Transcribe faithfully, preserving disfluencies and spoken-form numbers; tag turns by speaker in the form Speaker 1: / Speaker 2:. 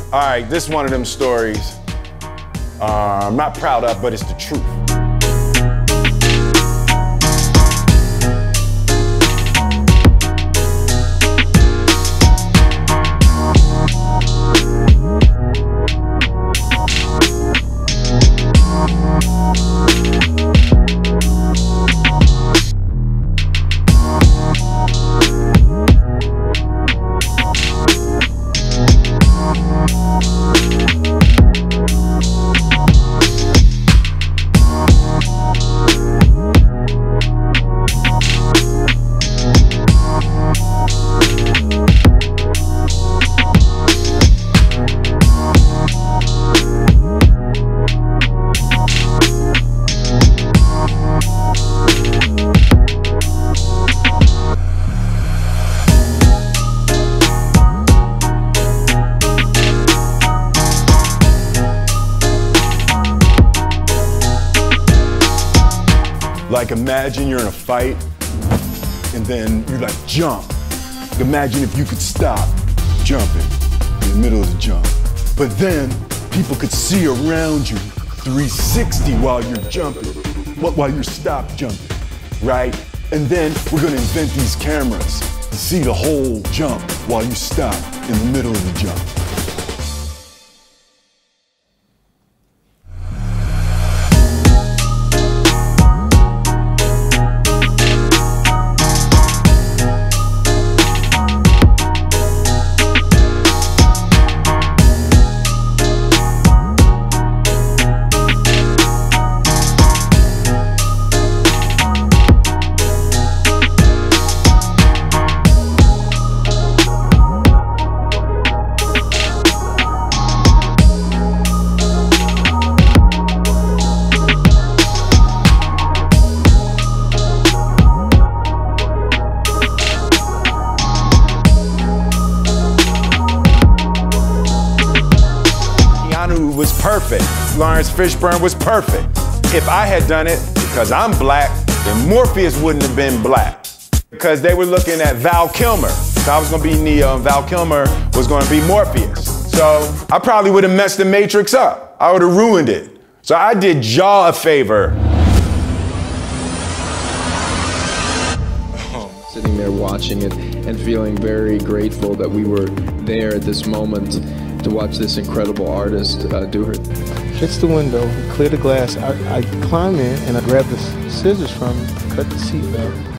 Speaker 1: All right, this is one of them stories uh, I'm not proud of, but it's the truth. Like imagine you're in a fight and then you like jump. Imagine if you could stop jumping in the middle of the jump. But then people could see around you three sixty while you're jumping, while you're stop jumping, right? And then we're gonna invent these cameras to see the whole jump while you stop in the middle of the jump. Was perfect. Lawrence Fishburne was perfect. If I had done it because I'm black, then Morpheus wouldn't have been black. Because they were looking at Val Kilmer. So I was gonna be Neo and Val Kilmer was gonna be Morpheus. So I probably would have messed the Matrix up. I would have ruined it. So I did y'all a favor.
Speaker 2: Sitting there watching it and feeling very grateful that we were there at this moment to watch this incredible artist uh, do her.
Speaker 3: Fix the window, clear the glass. I, I climb in and I grab the scissors from him, cut the seat back.